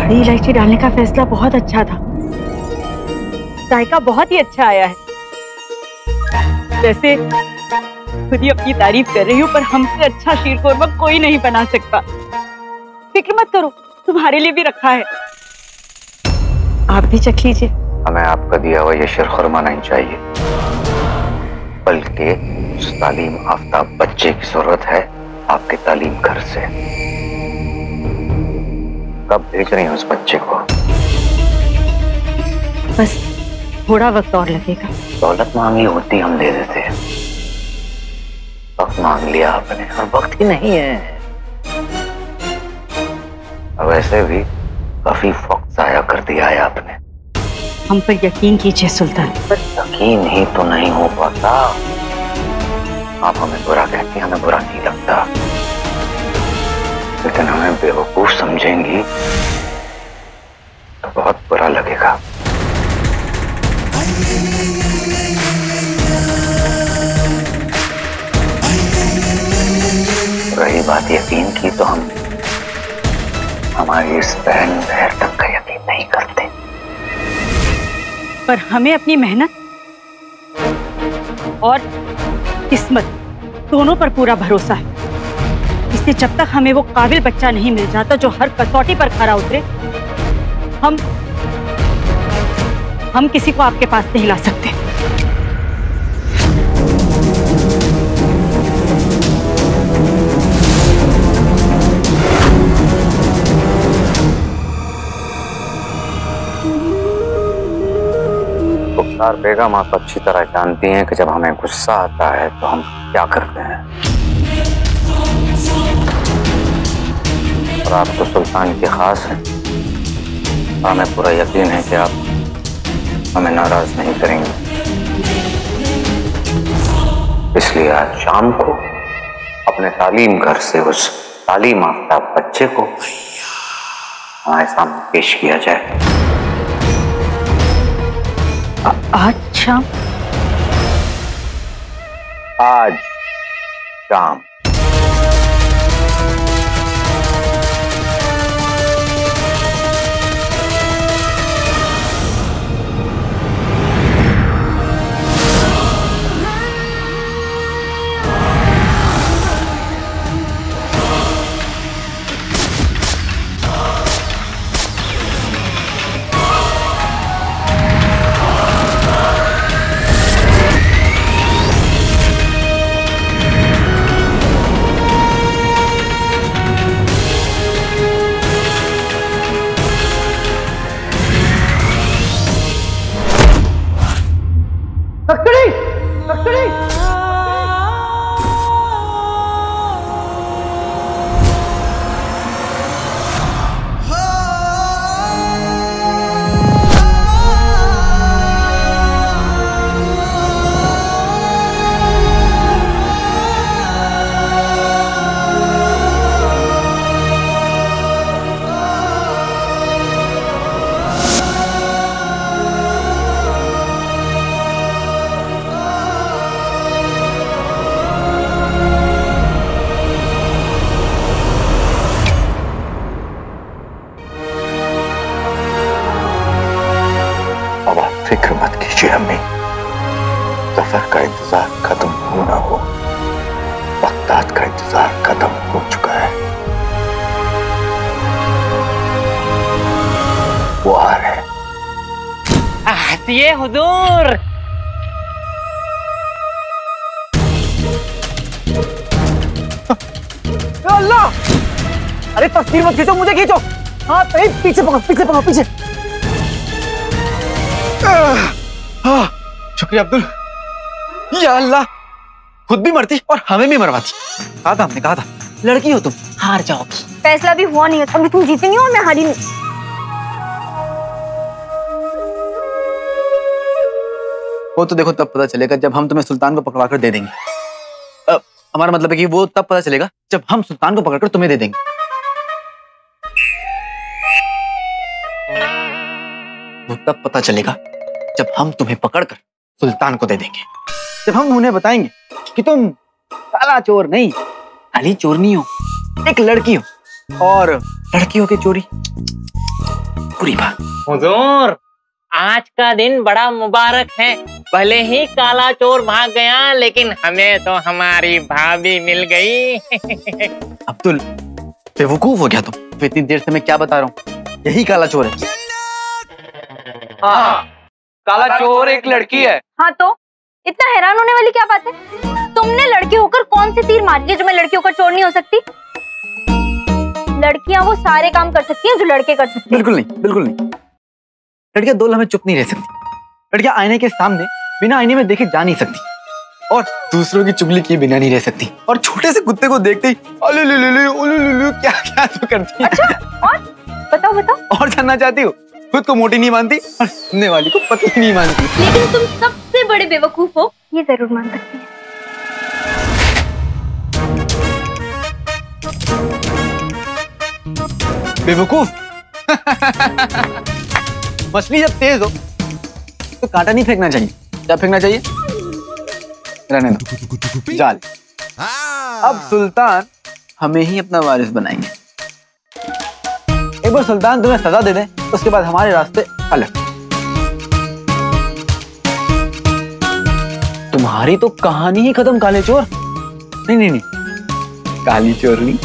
बड़ी इलायची डालने का फैसला बहुत अच्छा था। जायका बहुत ही अच्छा आया है। वैसे खुद ही अपनी तारीफ कर रही हूँ, पर हमसे अच्छा शीरखुरमा कोई नहीं बना सकता। फिक्र मत करो, तुम्हारे लिए भी रखा है, आप भी चख लीजिए। हमें आपका दिया हुआ ये शीरखुरमा नहीं चाहिए, बल्कि उस तालीम याफ्ता बच्चे की जरूरत है आपके तालीम घर से। कब भेज रही हैं उस बच्चे को? बस थोड़ा वक्त और लगेगा। दौलत मांगी होती हम दे देते हैं, वक्त मांग लिया आपने और वक्त ही नहीं है। और वैसे भी काफी वक्त जाया कर दिया है आपने। हम पर यकीन कीजिए सुल्तान। पर यकीन ही तो नहीं हो पाता। आप हमें बुरा कहती, हमें बुरा नहीं लगता, लेकिन हमें बेवकूफ समझेंगी तो बहुत बुरा लगेगा। रही बात यकीन की, तो हम हमारी इस बहन बहर तक का यकीन नहीं करते। पर हमें अपनी मेहनत और किस्मत दोनों पर पूरा भरोसा है। इसलिए जब तक हमें वो काबिल बच्चा नहीं मिल जाता जो हर कसौटी पर खरा उतरे, हम किसी को आपके पास नहीं ला सकते। गुफ्तार बेगम आप अच्छी तरह जानती हैं कि जब हमें गुस्सा आता है तो हम क्या करते हैं। और आप तो सुल्तान के खास हैं, हमें पूरा यकीन है कि आप हमें नाराज नहीं करेंगे। इसलिए आज शाम को अपने तालीम घर से उस तालीम याफ्ता बच्चे को हमारे सामने पेश किया जाए। आज शाम? आज शाम। फिक्र मत कीजिए अम्मी, सफर का इंतजार खत्म हो ना हो, वक्त का इंतजार खत्म हो चुका है। वो आ रहे हैं। हंसिए हुजूर। अल्लाह! अरे तस्वीर मत खींचो, मुझे खींचो। हाँ पीछे पकड़ो, पीछे पकड़ो, पीछे। शुक्रिया अब्दुल। या अल्लाह, खुद भी मरती और हमें भी मरवाती। कहा था, हमने कहा था, लड़की हो तुम, हार जाओगी। फैसला भी हुआ नहीं है, अभी तुम जीती नहीं हो, मैं हारी नहीं। वो तो देखो तब पता चलेगा जब हम तुम्हें सुल्तान को पकड़ा कर दे देंगे। हमारा मतलब है कि वो तब पता चलेगा जब हम सुल्तान को पकड़कर तुम्हें दे देंगे। वो तब पता चलेगा जब हम तुम्हें पकड़कर सुल्तान को दे देंगे, जब हम उन्हें बताएंगे कि तुम काला चोर नहीं, काली चोरनी हो, एक लड़की हो, और लड़कियों की चोरी बुरी बात। हुजूर, आज का दिन बड़ा मुबारक है। भले ही काला चोर भाग गया, लेकिन हमें तो हमारी भाभी मिल गई। अब्दुल, बेवकूफ हो गया तुम। इतनी देर से मैं क्या बता रहा हूँ, यही काला चोर है। हाँ, काला चोर एक लड़की है। हाँ तो इतना हैरान होने वाली क्या बात है? तुमने लड़की होकर कौन से तीर मार दिए जो मैं लड़की होकर चोर नहीं हो सकती? लड़कियां वो सारे काम कर सकती हैं जो लड़के कर सकते हैं। बिल्कुल नहीं, बिल्कुल नहीं। लड़कियां दो लम्हे चुप नहीं रह सकती। लड़कियां आईने के सामने बिना आईने में देखे जा नहीं सकती, और दूसरों की चुगली किए बिना नहीं रह सकती। और छोटे से कुत्ते को देखते ही क्या क्या तो करती है। अच्छा, और बताओ बताओ। और जानना चाहती हो? खुद को मोटी नहीं मानती और सुनने वाली को पतली नहीं मानती। लेकिन तुम सबसे बड़े बेवकूफ हो, ये जरूर मान सकती है। बेवकूफ? मछली जब तेज हो तो कांटा नहीं फेंकना चाहिए। क्या फेंकना चाहिए? रहने दो, जाल। अब सुल्तान हमें ही अपना वारिस बनाएंगे। एक बार सुल्तान तुम्हें सजा दे दे, उसके बाद हमारे रास्ते अलग। तुम्हारी तो कहानी ही खत्म काले चोर। नहीं नहीं नहीं, काली चोर नहीं।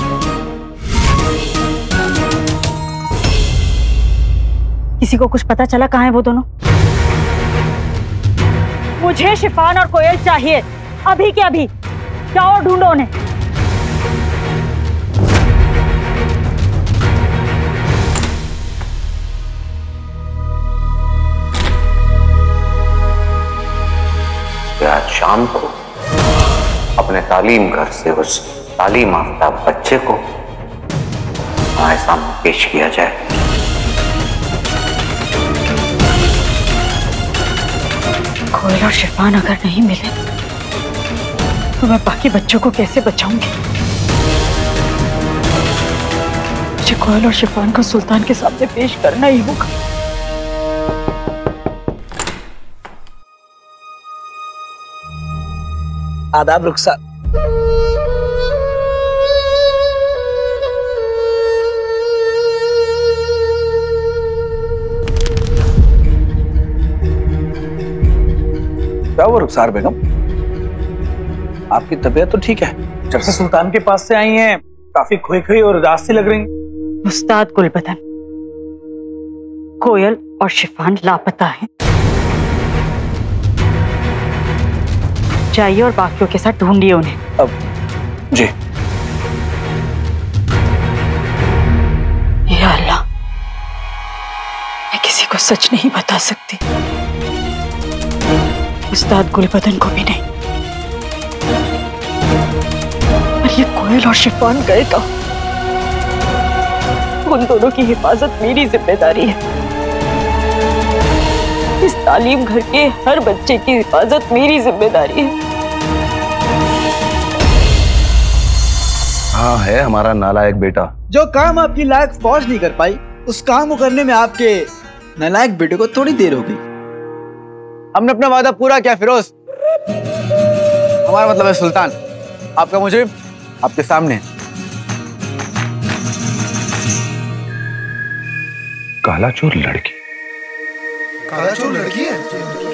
किसी को कुछ पता चला कहाँ है वो दोनों? मुझे शिफान और कोयल चाहिए, अभी के अभी। जाओ ढूंढो उन्हें। आज शाम को अपने तालीम घर से उस तालीम याफ्ता बच्चे को हमारे सामने पेश किया जाए। कोयल और शिफान अगर नहीं मिले तो मैं बाकी बच्चों को कैसे बचाऊंगी? मुझे कोयल और शिफान को सुल्तान के सामने पेश करना ही होगा। आदाब रुखसार। क्या हुआ रुखसार बेगम? आपकी तबीयत तो ठीक है। जब से सुल्तान के पास से आई हैं काफी खोई खोई और उदास सी लग रही हैं। उस्ताद गुलबदन, कोयल और शिफान लापता हैं। जाइए और बाकियों के साथ ढूंढिए उन्हें। अब जी। या अल्लाह, मैं किसी को सच नहीं बता सकती, उस्ताद गुलबदन को भी नहीं। पर ये कोयल और शिफान गए कहाँ? उन दोनों की हिफाजत मेरी जिम्मेदारी है। इस तालीम घर के हर बच्चे की हिफाजत मेरी जिम्मेदारी है। हाँ, है हमारा नालायक बेटा। जो काम आपकी लायक फौज नहीं कर पाई, उस काम को करने में आपके नालायक बेटे को थोड़ी देर हो गई। हमने अपना वादा पूरा किया फिरोज। हमारा मतलब है सुल्तान। आपका मुजरिम आपके सामने है। काला चोर लड़की? काला चोर लड़की है?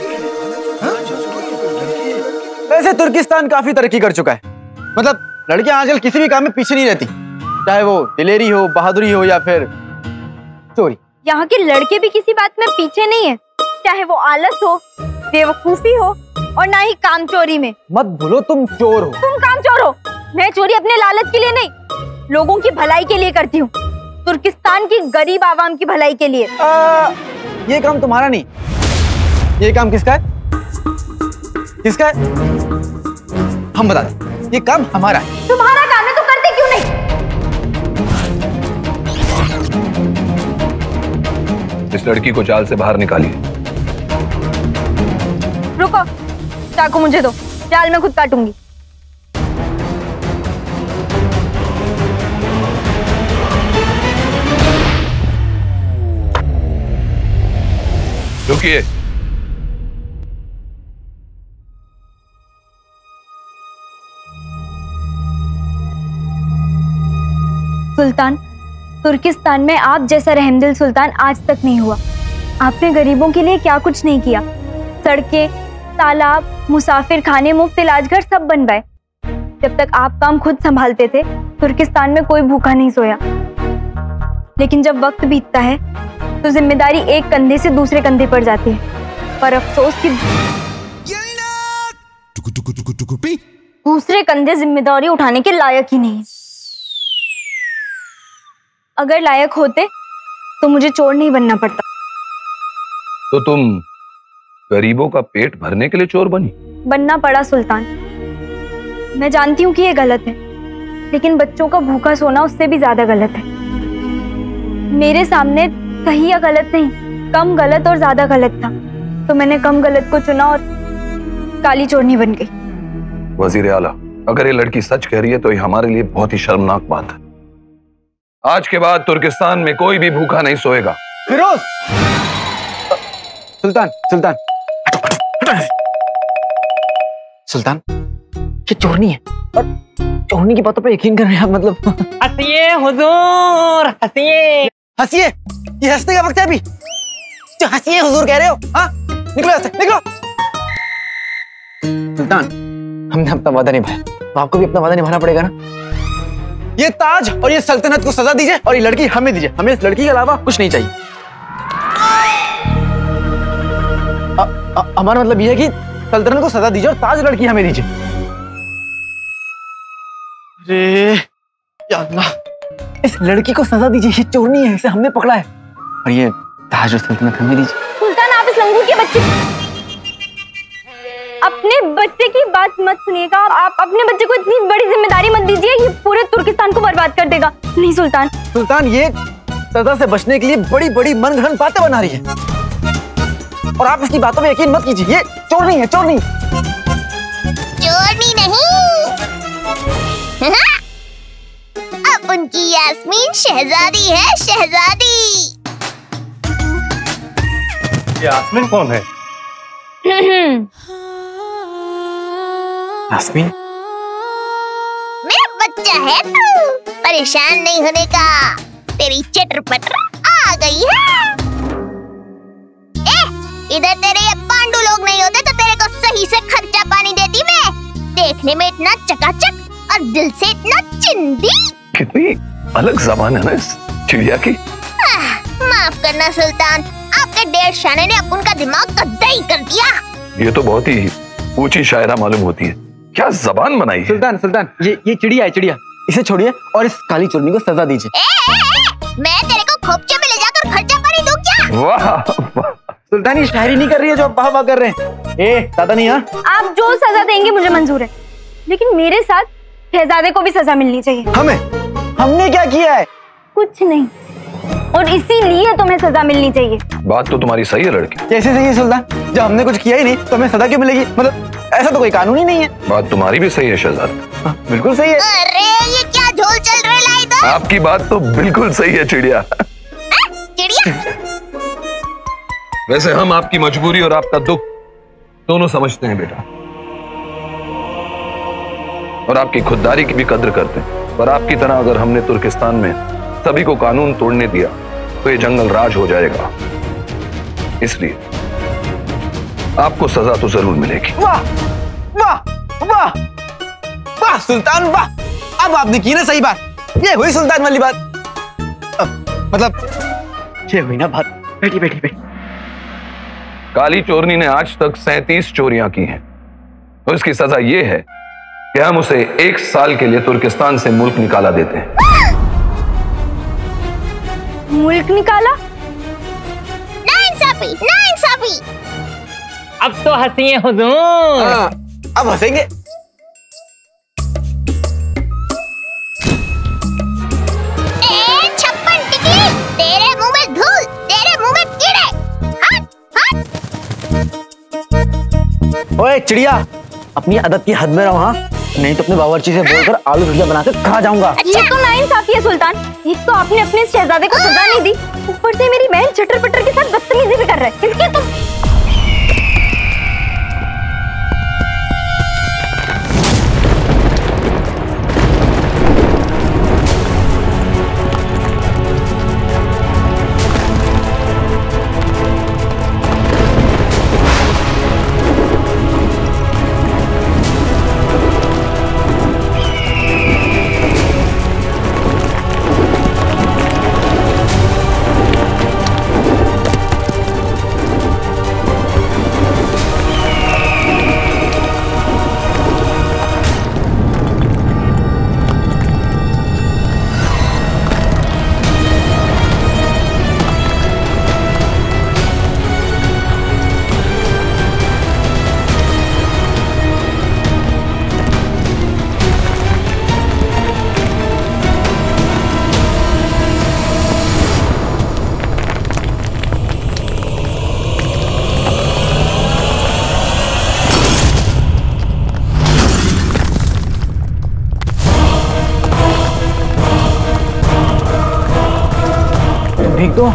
वैसे तुर्किस्तान काफी तरक्की कर चुका है। मतलब लड़कियां आजकल किसी भी काम में पीछे नहीं रहती, चाहे वो दिलेरी हो, बहादुरी हो या फिर चोरी। यहाँ के लड़के भी किसी बात में पीछे नहीं है, चाहे वो आलस हो, बेवकूफी हो और ना ही काम चोरी में। मत भूलो तुम चोर हो। तुम काम चोर हो। मैं चोरी अपने लालच के लिए नहीं, लोगों की भलाई के लिए करती हूँ। तुर्किस्तान की गरीब आवाम की भलाई के लिए। ये काम तुम्हारा नहीं। ये काम किसका है? किसका है? हम बता दें, ये काम हमारा है। तुम्हारा काम है तो करते क्यों नहीं? इस लड़की को जाल से बाहर निकालिए। रुको, चाकू मुझे दो, जाल मैं खुद काटूंगी। रुकिए। सुल्तान, तुर्किस्तान में आप जैसा रहमदिल सुल्तान आज तक नहीं हुआ। आपने गरीबों के लिए क्या कुछ नहीं किया। सड़कें, तालाब, मुसाफिर खाने, मुफ्त इलाज घर सब बनवाए। जब तक आप काम खुद संभालते थे तुर्किस्तान में कोई भूखा नहीं सोया। लेकिन जब वक्त बीतता है तो जिम्मेदारी एक कंधे से दूसरे कंधे पर जाती है, पर अफसोस कि दूसरे कंधे जिम्मेदारी उठाने के लायक ही नहीं है। अगर लायक होते तो मुझे चोर नहीं बनना पड़ता। तो तुम गरीबों का पेट भरने के लिए चोर बनी? बनना पड़ा सुल्तान। मैं जानती हूँ कि ये गलत है, लेकिन बच्चों का भूखा सोना उससे भी ज्यादा गलत है। मेरे सामने सही या गलत नहीं, कम गलत और ज्यादा गलत था, तो मैंने कम गलत को चुना और काली चोरनी बन गई। वजीर आला, अगर ये लड़की सच कह रही है तो ये हमारे लिए बहुत ही शर्मनाक बात है। आज के बाद तुर्किस्तान में कोई भी भूखा नहीं सोएगा। फिरोज! सुल्तान, सुल्तान, सुल्तान, ये चोरनी है और चोरनी की बातों पर यकीन कर रहे हैं आप? मतलब हंसिए हुजूर, हंसिए। हंसिए? ये हंसने का वक्त है अभी? जो हंसिए हुजूर कह रहे हो? हाँ, निकलो यहाँ से, निकलो। सुल्तान, हमने अपना वादा निभाया, तो आपको भी अपना वादा निभाना पड़ेगा ना। ये ताज और ये सल्तनत को सजा दीजिए और ये लड़की हमें दीजिए। हमें इस लड़की के अलावा कुछ नहीं चाहिए। हमारा मतलब ये है कि सल्तनत को सजा दीजिए और ताज लड़की हमें दीजिए। अरे या अल्लाह, इस लड़की को सजा दीजिए, ये चोरनी है, इसे हमने पकड़ा है, और ये ताज और सल्तनत हमें दीजिए। सुल्तान, आप इस लंगूर के बच्चे, अपने बच्चे की बात मत सुनिएगा। आप अपने बच्चे को इतनी बड़ी जिम्मेदारी मत दीजिए, ये पूरे तुर्किस्तान को बर्बाद कर देगा। नहीं सुल्तान। सुल्तान, ये सजा से बचने के लिए बड़ी बड़ी मनगढ़ंत बातें बना रही है, और आप इसकी बातों में यकीन मत कीजिए। ये चोरनी है, चोरनी। चोरनी नहीं, अब उनकी यास्मीन शहजादी है, शहजादी। यास्मीन कौन है? यास्मीन मेरा बच्चा है तू, परेशान नहीं होने का। तेरी चटर पटर आ गई है। इधर तेरे ये पांडु लोग नहीं होते तो तेरे को सही से खर्चा पानी देती मैं। देखने में इतना चकाचक और दिल से इतना चिंदी। कितनी अलग ज़बान है ना इस चिड़िया की। माफ करना सुल्तान, आपके डेढ़ शाने ने अपन का दिमाग कद्दाई कर दिया। ये तो बहुत ही ऊंची शायरा मालूम होती है। क्या जबान बनाई है। सुल्तान, सुल्तान, ये चिड़िया है, चिड़िया। इसे छोड़िए और इस काली चोरनी को सजा दीजिए। मैं तेरे को खोपचे में ले जाकर खर्चा पानी दूं क्या? वाह, सुल्तान, ये शायरी नहीं कर रही है जो आप वाह कर रहे हैं। दादा नहीं। हाँ, आप जो सजा देंगे मुझे मंजूर है, लेकिन मेरे साथ शहजादे को भी सजा मिलनी चाहिए। हमने क्या किया है? कुछ नहीं, और इसीलिए तुम्हें सजा मिलनी चाहिए। बात तो तुम्हारी सही है लड़की। कैसे सही है सुल्तान? जब हमने कुछ किया ही नहीं तो हमें सजा क्यों मिलेगी? मतलब ऐसा तो कोई कानून ही नहीं है। बात तुम्हारी भी सही है शहजाद। बिल्कुल सही है। अरे ये क्या झोल चल रहा है लाई दो? आपकी बात तो बिल्कुल सही है चिड़िया। चिड़िया? वैसे हम आपकी मजबूरी और आपका दुख दोनों समझते हैं बेटा, और आपकी खुददारी की भी कद्र करते हैं। पर आपकी तरह अगर हमने तुर्किस्तान में सभी को कानून तोड़ने दिया तो ये जंगल राज हो जाएगा। इसलिए आपको सजा तो जरूर मिलेगी। वाह वाह वाह वाह सुल्तान, वाह! अब आपने की ना सही बात। ये हुई सुल्तान वाली बात। मतलब ये हुई ना बात। बैठी बैठी बैठी। काली चोरनी ने आज तक 37 चोरियां की हैं, और इसकी सजा यह है कि हम उसे 1 साल के लिए तुर्किस्तान से मुल्क निकाला देते हैं। मुल्क निकाला? नाइंसाफी, नाइंसाफी। अब तो हंसिए हुजूर। अब हंसेंगे। छप्पन टिकली, तेरे मुंह में धूल, तेरे मुंह में कीड़े। हट, हट। ओए चिड़िया, अपनी अदब की हद में रहो। हाँ, नहीं तो अपने बावर्ची से बोलकर आलू भुजिया बनाकर खा जाऊंगा। ये तो नाइंसाफी है सुल्तान। एक तो आपने अपने शहजादे को सजा नहीं दी, ऊपर से मेरी बहन चटर पटर के साथ बदतमीजी भी कर रहे हैं। इसके तो भीग दो।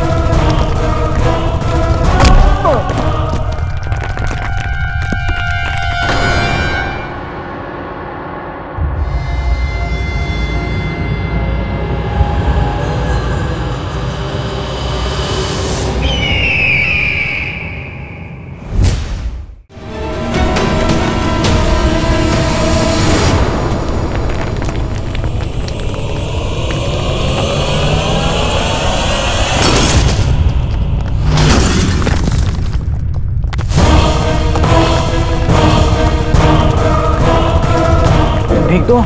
भीग दो।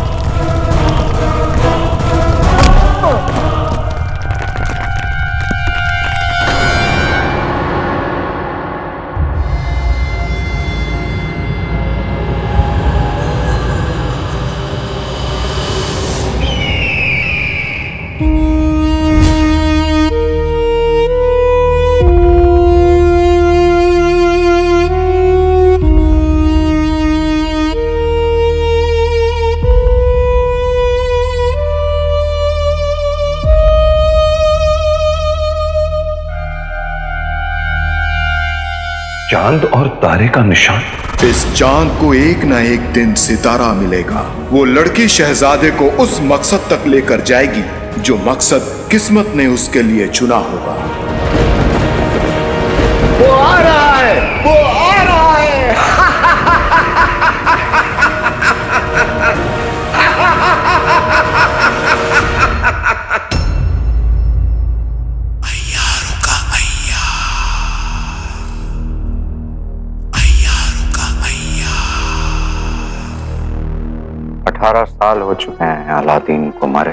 चांद और तारे का निशान। इस चांद को एक ना एक दिन सितारा मिलेगा। वो लड़की शहजादे को उस मकसद तक लेकर जाएगी जो मकसद किस्मत ने उसके लिए चुना होगा। वो आ रहा है, वो आ रहा है। अय्यारों का अय्यार, 18 साल हो चुके हैं अलादीन को मरे,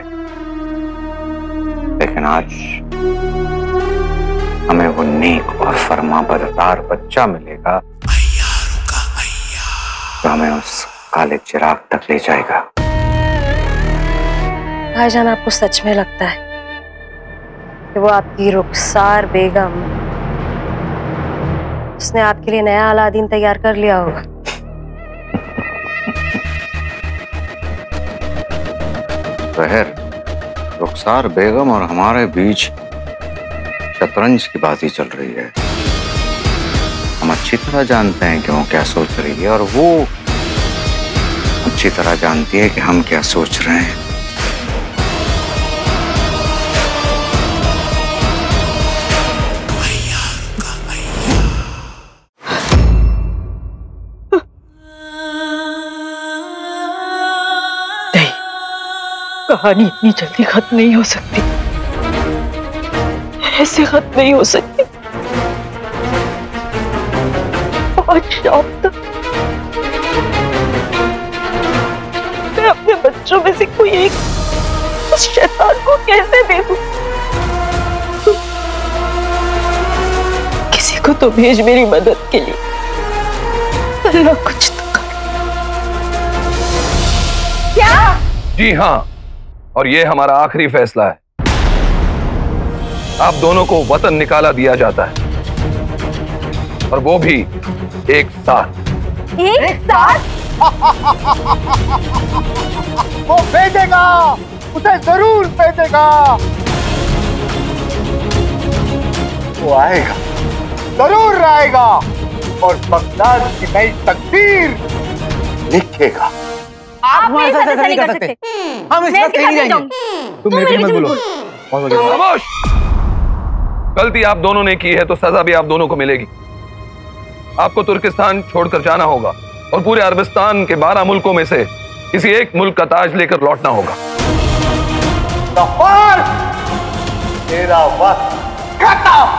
लेकिन आज हमें वो नेक और फरमाबरदार बच्चा मिलेगा जो हमें उस काले चिराग तक ले जाएगा। भाईजान, आपको सच में लगता है कि वो आपकी रुखसार बेगम, उसने आपके लिए नया अलादीन तैयार कर लिया होगा? जहर, रुखसार बेगम और हमारे बीच शतरंज की बाजी चल रही है। हम अच्छी तरह जानते हैं कि वो क्या सोच रही है और वो अच्छी तरह जानती है कि हम क्या सोच रहे हैं। कहानी इतनी जल्दी खत्म नहीं हो सकती, ऐसे खत्म नहीं हो सकती। आज शाम तक मैं अपने बच्चों में से कोई एक उस शैतान को कैसे दे दूं? किसी को तो भेज मेरी मदद के लिए। अल्लाह कुछ तो कर। क्या? जी हाँ, और ये हमारा आखिरी फैसला है। आप दोनों को वतन निकाला दिया जाता है, और वो भी एक साथ। एक साथ? वो भेजेगा, उसे जरूर भेजेगा। वो आएगा, जरूर आएगा, और बगदाद की नई तकदीर लिखेगा। आप मेरे साथ ऐसा नहीं कर सकते। हम इस बात कहीं नहीं जाएंगे। तुम मेरे मत बोलो। खामोश। गलती आप दोनों ने की है तो सजा भी आप दोनों को मिलेगी। आपको तुर्किस्तान छोड़कर जाना होगा और पूरे अरबिस्तान के 12 मुल्कों में से किसी एक मुल्क का ताज लेकर लौटना होगा। तेरा वक्त खत्म।